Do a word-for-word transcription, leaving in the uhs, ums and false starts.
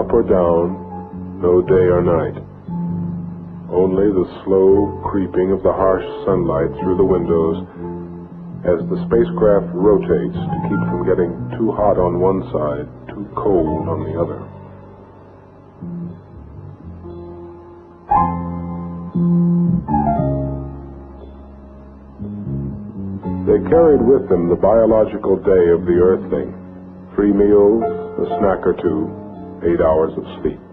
up or down, no day or night. Only the slow creeping of the harsh sunlight through the windows as the spacecraft rotates to keep from getting too hot on one side, too cold on the other. They carried with them the biological day of the earthling. Three meals, a snack or two, eight hours of sleep.